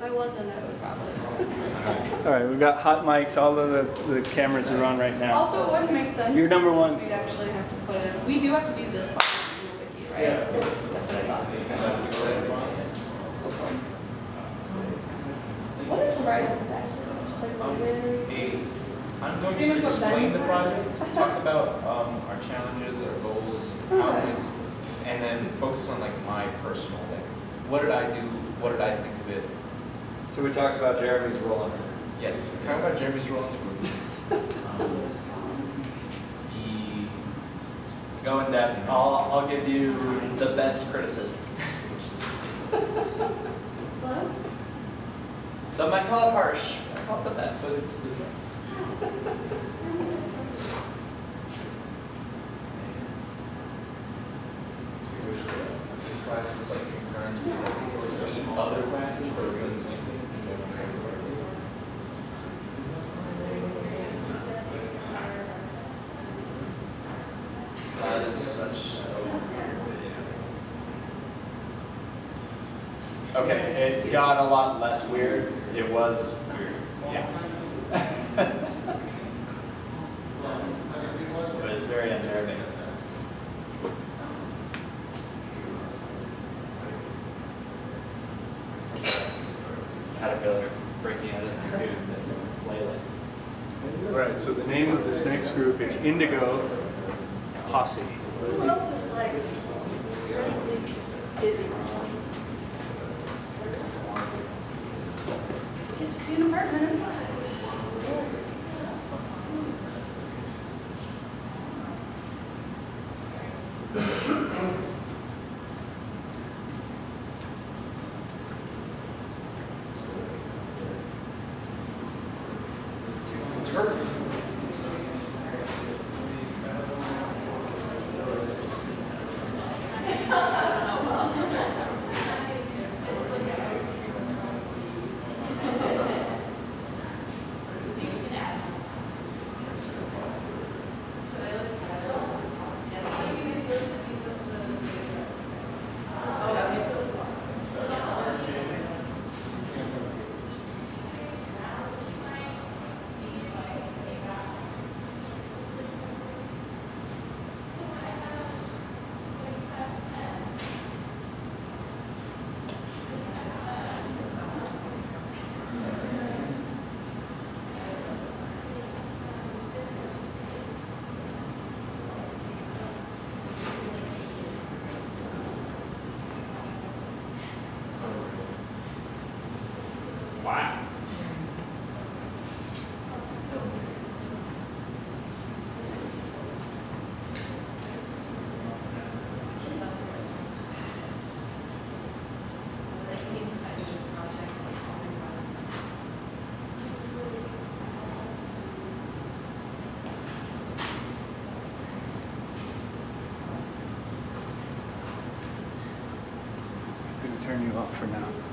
If I wasn't, I would probably. All right, we've got hot mics. All of the cameras are on right now. Also, it wouldn't make sense. You're number one. We'd actually have to put in. We do have to do this one in the wiki, right? Yeah. That's what I thought. What is the right one exactly? Just like what it is? I'm going to explain the project, talk about our challenges, our goals, outcomes, and then focus on like my personal, like what did I do, what did I think of it. So we talked about Jeremy's role in it. Yes, talk about Jeremy's role in the group. Go in depth. I'll give you the best criticism. What? Some might call it harsh. I call it the best. But it's the this class was like concurrent to other classes that were doing the same thing. That is such. Okay, it got a lot less weird. It was weird. Yeah. But it's very unnerving. Caterpillar breaking out of the cocoon and flailing. All right, so the name of this next group is Indigo Posse. Who else is like really busy? Get to see an apartment in 5. Wow. I'm going to turn you off for now.